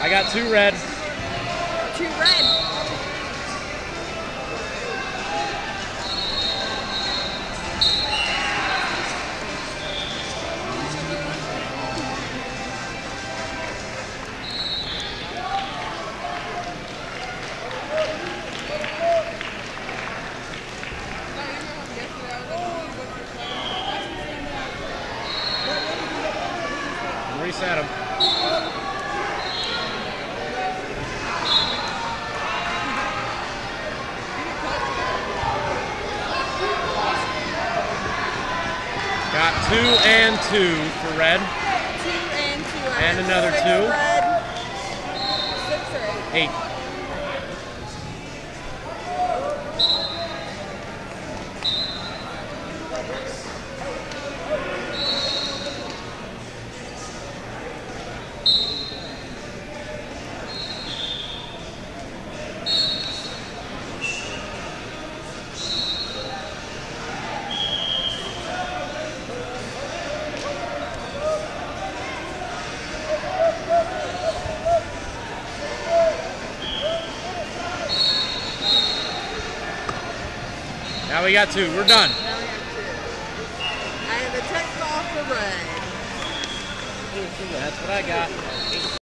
I got 2 red. 2 red. Reset him. Got 2 and 2 for red. 2 and 2. And another 2. Red. 6 or 8. 8. Now we got 2. We're done. Now we have 2. I have a text off for red. That's what I got.